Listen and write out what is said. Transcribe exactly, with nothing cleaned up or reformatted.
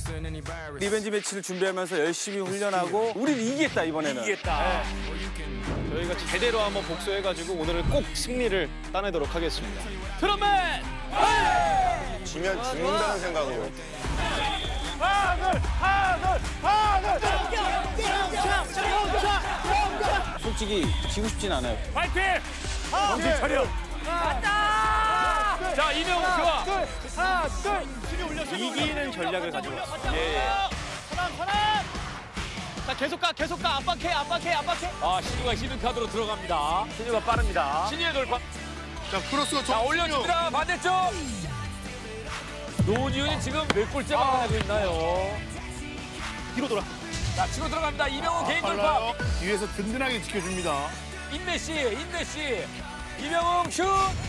리벤지 매치를 준비하면서 열심히 훈련하고 우린 이기겠다 이번에는. 이기겠다. 네. 저희가 제대로 한번 복수해가지고 오늘은 꼭 승리를 따내도록 하겠습니다. 트럼펫! 지면 죽는다는 생각으로. 하나, 둘, 하나, 둘, 하나, 둘. 솔직히 지고 싶진 않아요. 파이팅! 정신 차려. 갔다! 자, 이명웅 좋아. 하나, 둘! 이기는 전략을 가지고 왔어. 예, 예. 선언, 선언! 자, 계속 가, 계속 가. 압박해, 압박해, 압박해. 아, 신유가 히든 카드로 들어갑니다. 신유가 빠릅니다. 신유의 돌파. 자, 크로스가 자, 올려주더라. 반대쪽. 노지훈이 지금 몇 골째만 하고 있나요? 뒤로 돌아. 자, 치고 들어갑니다. 이명웅 개인 돌파. 빨라요. 뒤에서 든든하게 지켜줍니다. 인내씨, 인내씨. 이명웅 슛.